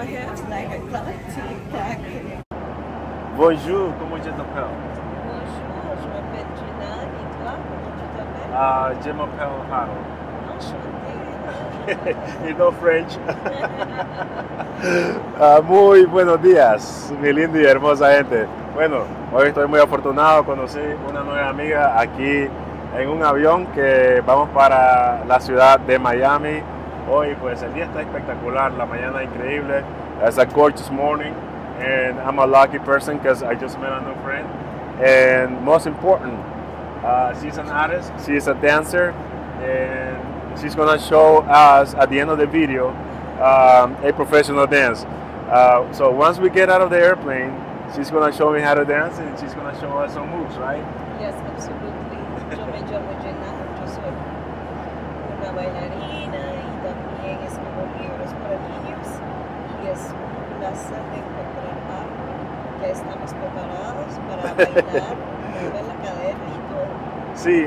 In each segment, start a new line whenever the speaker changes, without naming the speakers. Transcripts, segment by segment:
have like a clock, tic-tac.
Bonjour, comment je t'appelle?
Bonjour, je m'appelle Gina, et toi, comment tu t'appelles?
Je m'appelle Harold.
Enchantée.
You know French? Muy buenos días, mi linda y hermosa gente. Bueno, hoy estoy muy afortunado, conocí una nueva amiga aquí en un avión que vamos para la ciudad de Miami. Hoy pues el día está espectacular, la mañana increíble. It's a gorgeous morning and I'm a lucky person because I just met a new friend. And most important, she's an artist, she's a dancer, and she's gonna show us at the end of the video a professional dance. So once we get out of the airplane, she's gonna show me how to dance and she's gonna show us some moves, right?
Yes, absolutely. Yo me llamo Gina, yo soy una bailarina y también escribo libros para niños y es un placer de encontrar algo. Ya estamos preparados para bailar, mover la cadera y todo.
Sí,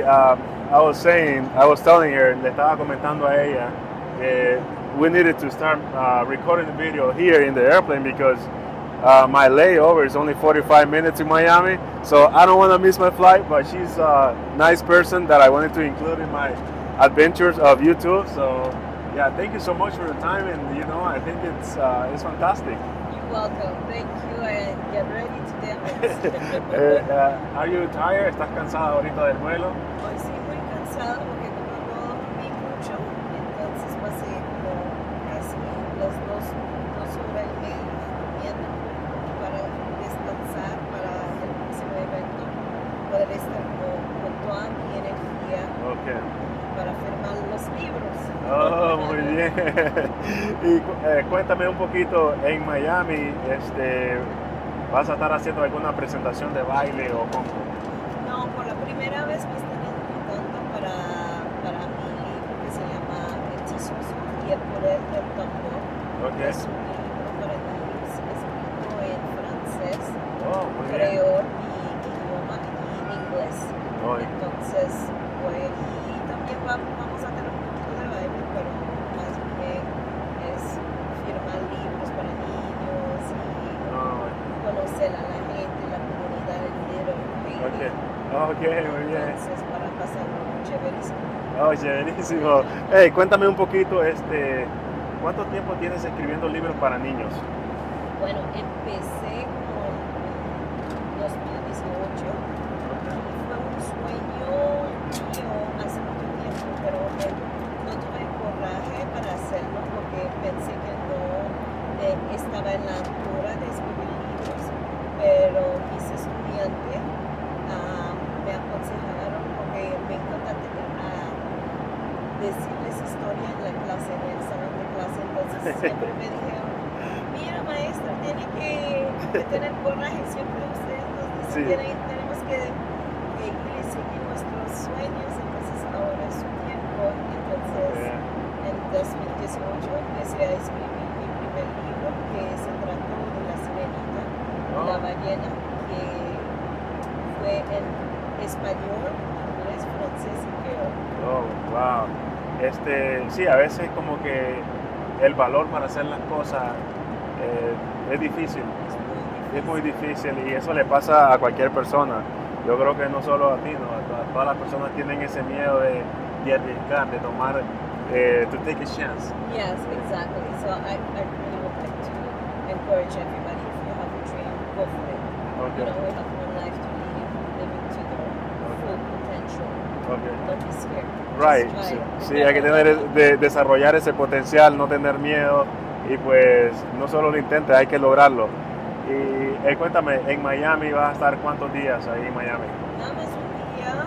I was telling her, le estaba comentando a ella que we needed to start recording the video here in the airplane because my layover is only 45 minutes in Miami, so I don't want to miss my flight, but she's a nice person that I wanted to include in my adventures of YouTube. So yeah, thank you so much for your time, and you know, I think it's fantastic.
You're welcome. Thank you and get ready to dance.
Are you tired? ¿Estás cansada ahorita del vuelo?
Hoy sí muy cansado porque como no dormí mucho, entonces pasé como casi las dos horas y media durmiendo para descansar para el próximo evento, poder estar con toda mi energía
Okay.
para firmar los libros.
Oh, muy bien. Y cuéntame un poquito, en Miami, ¿vas a estar haciendo alguna presentación de baile o cómo?
No, por la primera vez me están invitando para mi libro que se llama Hechizos y el poder del tambor.
Okay.
Es un libro para niños escrito en francés,
Oh, muy bien.
creol y idioma y en inglés.
Oh,
Entonces, pues, y también vamos a tener un poquito de baile, pero más bien es firmar libros para niños y
oh,
conocer a la gente, la comunidad del dinero.
okay. Okay, muy bien.
Entonces, para pasarlo chéverísimo.
Oh, chéverísimo. Hey, cuéntame un poquito, ¿cuánto tiempo tienes escribiendo libros para niños?
Bueno, empecé con 2018 y fue un sueño mío hace mucho tiempo, pero no tuve el coraje para hacerlo porque pensé que no estaba en la altura de escribir libros, pero mis estudiantes me aconsejaron porque me encanta decirles historia en la clase, en el salón de clase, entonces siempre me dijeron, mira maestra, tiene que tener coraje, siempre ustedes nos dicen,
Sí.
tenemos que ir y seguir nuestros sueños, entonces ahora es su tiempo, entonces en 2018 empecé a escribir mi primer libro que se trató de la sirenita, la ballena, que fue en español, inglés, francés y creol.
Oh, wow. Sí, a veces como que el valor para hacer las cosas es difícil. Es muy difícil y eso le pasa a cualquier persona. Yo creo que no solo a ti, ¿no? Todas las personas tienen ese miedo de arriesgar, de tomar, to take a chance.
Yes, exactly. So I really would like to encourage everybody, if you have a dream, go for it.
Okay.
You know, we have one life to live it to the full potential.
Okay.
Don't be scared.
Right.
Just
Sí,
try
sí, hay que desarrollar ese potencial, no tener miedo y pues no solo lo intentes, hay que lograrlo. Y cuéntame, en Miami vas a estar ¿cuántos días ahí en Miami?
Nada más un día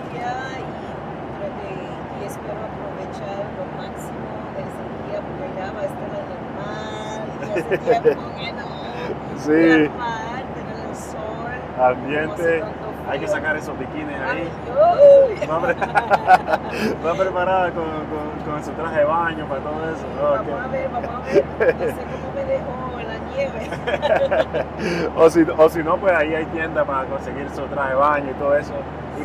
y espero aprovechar lo máximo de ese día porque ya va a estar en el mar y hace tiempo que no.
Sí.
Ir al mar, tener el sol.
Ambiente,
como hace tanto
hay que
frío.
sacar esos bikinis ahí.
Ay,
Va preparada con su traje de baño para todo eso. Okay.
Vamos a ver. No sé cómo me dejó en la nieve.
o si no, pues ahí hay tiendas para conseguir su traje de baño y todo eso y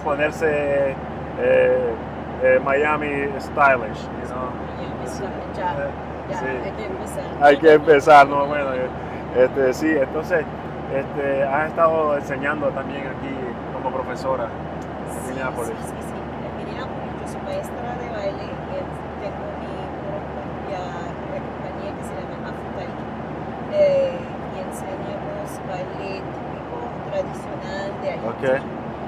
ponerse Miami stylish, you know.
Ya. ya,
sí.
hay que empezar.
Hay que empezar, ¿no? Bueno, sí, entonces, has estado enseñando también aquí como profesora en
Sí,
Minneapolis.
sí. En Minneapolis yo soy maestra de baile y tengo mi propia compañía que se llama Afutai. Y enseñamos baile típico, tradicional de Haití.
Okay.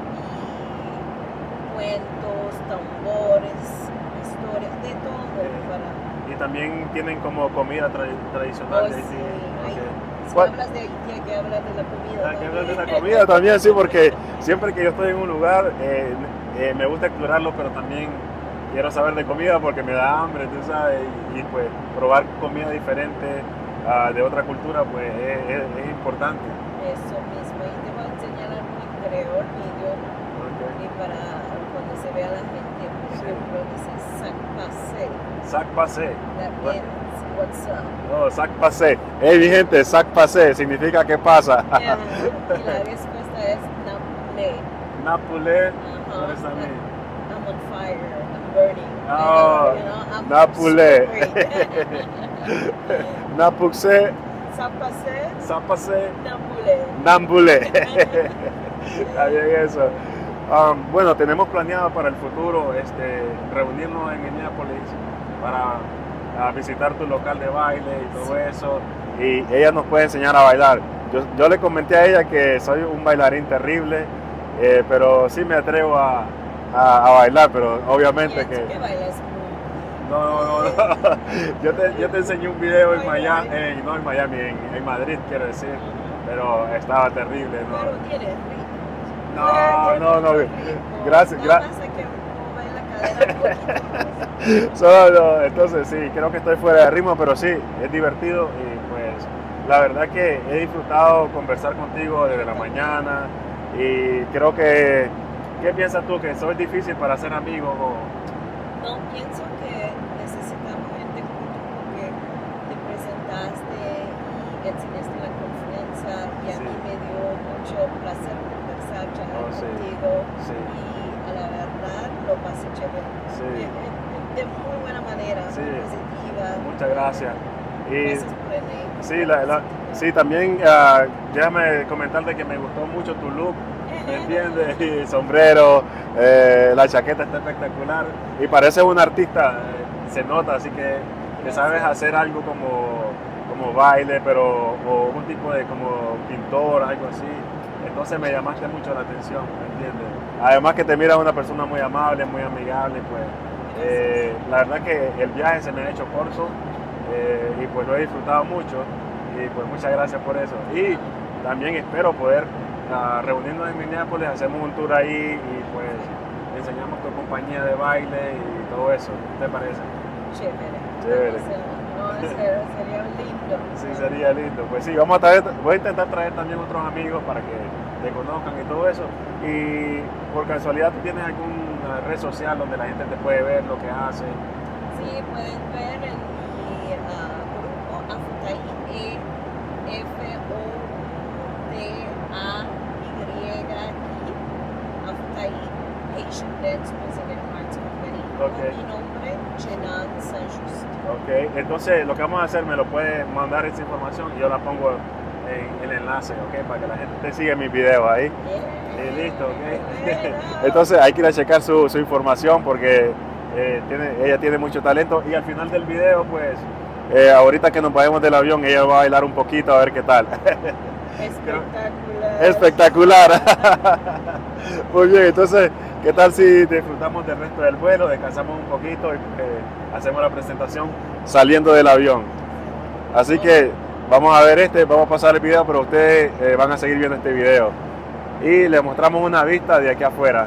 Y cuentos, tambores, historias, de todo para...
Y también tienen como comida tradicional de Haití.
Si
¿Cuál?
hablas de Haití, hay que hablar de la comida.
Hay que hablar de la comida también, sí, porque siempre que yo estoy en un lugar me gusta explorarlo, pero también quiero saber de comida porque me da hambre, tú sabes, y pues probar comida diferente de otra cultura pues es importante.
Eso mismo, y te voy a enseñar algo en creol, mi idioma, y para cuando se vea la gente, por ejemplo, dice sac passé.
Sac passé.
That means what's up.
No, sac passé. Hey, mi gente, sac passé significa ¿qué pasa?
Yeah. Y la respuesta es napulé.
Napulé,
Uh-huh.
what does that mean?
I'm on fire, I'm burning.
Oh,
I'm
napulé.
super
Napuxé,
sac passé,
sac passé,
napulé.
Nambulé. Está bien eso. Bueno, tenemos planeado para el futuro reunirnos en Minneapolis para visitar tu local de baile y todo eso. Y ella nos puede enseñar a bailar. Yo le comenté a ella que soy un bailarín terrible, pero sí me atrevo a bailar, pero obviamente que...
¿Qué bailas?
No. Yo te enseñé un video en Miami, no en Miami, en Madrid quiero decir, pero estaba terrible, ¿no?
Pero tienes ritmo.
No. Gracias.
Nada más hay que mover la cadera un poquito.
Solo, entonces sí, creo que estoy fuera de ritmo, pero sí, es divertido y pues la verdad que he disfrutado conversar contigo desde la mañana y creo que, ¿qué piensas tú? ¿Que soy difícil para ser amigo?
No, pienso que necesitamos gente como tú porque te presentaste y enseñaste la confianza y a mí me dio mucho placer conversar, charlar contigo y a la verdad lo pasé chévere. De muy buena manera, muy positiva.
Muchas gracias.
Gracias por venir.
Sí, también déjame comentarte que me gustó mucho tu look, ¿me entiendes? Y sombrero, la chaqueta está espectacular y pareces un artista, se nota, así que sabes hacer algo como baile, pero o un tipo de como pintor, algo así. Entonces me llamaste mucho la atención, ¿me entiendes? Además que te miras una persona muy amable, muy amigable, pues la verdad que el viaje se me ha hecho corto y pues lo he disfrutado mucho y pues muchas gracias por eso. Y también espero poder reunirnos en Minneapolis, hacemos un tour ahí y pues enseñamos tu compañía de baile y todo eso. ¿Qué te parece?
Chévere. Sería lindo.
Sí, sería lindo. Pues sí, voy a intentar traer también otros amigos para que te conozcan y todo eso. Y por casualidad, ¿tú tienes alguna red social donde la gente te puede ver lo que hace?
Sí, pueden ver en mi grupo Afutai, F-O-U-T-A-Y-I, Afutai, Haitian Dance Music and Arts Company.
Okay.
Mi nombre, Jenan Saint-Just.
Ok, entonces lo que vamos a hacer, me lo puede mandar esa información y yo la pongo en el enlace, ok, para que la gente te siga en mis videos ahí.
Yeah.
Listo, ok. Entonces hay que ir a checar su información porque ella tiene mucho talento y al final del video, pues, ahorita que nos vayamos del avión, ella va a bailar un poquito a ver qué tal.
Espectacular.
Espectacular. Muy bien, entonces, ¿qué tal si disfrutamos del resto del vuelo, descansamos un poquito y hacemos la presentación saliendo del avión? Así que vamos a ver vamos a pasar el video, pero ustedes van a seguir viendo este video. Y les mostramos una vista de aquí afuera.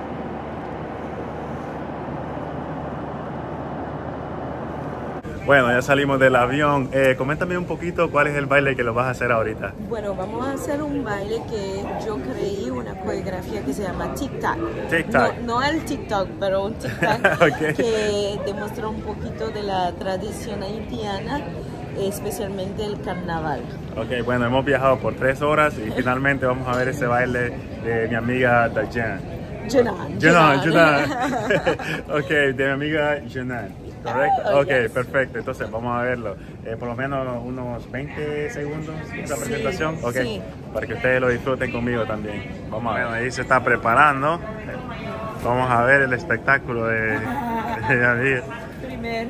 Bueno, ya salimos del avión. Coméntame un poquito cuál es el baile que lo vas a hacer ahorita.
Bueno, vamos a hacer un baile que yo creí, una coreografía que se llama tic-tac.
Tic-tac.
No el TikTok, pero un tic-tac
Okay.
que demuestra un poquito de la tradición haitiana, especialmente el carnaval.
Ok, bueno, hemos viajado por 3 horas y finalmente vamos a ver ese baile de mi amiga Dayan.
Jenan.
Jenan. Ok, de mi amiga Jenan. ¿correcto?
Oh,
Ok,
yes.
perfecto. Entonces vamos a verlo. Por lo menos unos 20 segundos de la presentación. Ok,
sí.
para que ustedes lo disfruten conmigo también. Vamos a ver. Bueno, ahí se está preparando. Vamos a ver el espectáculo de David.
Primero.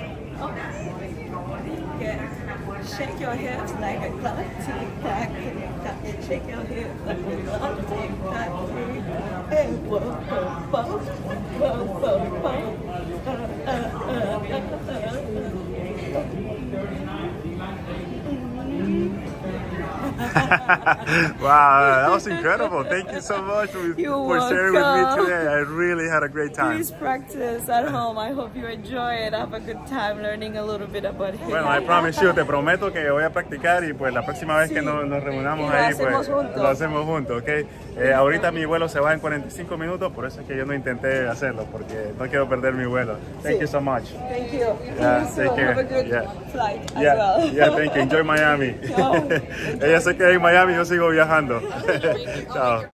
Shake your hips like a clock, tick tock, tick tock. Shake your hips like a clock, tick tock, tick tock. Hey, whoa, whoa, whoa, whoa,
Wow, that was incredible. Thank you so much for sharing with me today. I really had a great time.
Please practice at home. I hope you enjoy it. Have a good time learning a little bit about hip.
Bueno, I promise you, te prometo que voy a practicar y pues la próxima vez que nos reunamos ahí, pues lo hacemos juntos, ¿ok? Ahorita mi vuelo se va en 45 minutos, por eso es que yo no intenté hacerlo, porque no quiero perder mi vuelo. Thank you so much.
Thank you.
Yeah, take care.
Have a good flight as
Yeah,
well.
yeah, thank you. Enjoy Miami.
Chao.
Ella se queda en Miami, yo sigo viajando. Chao.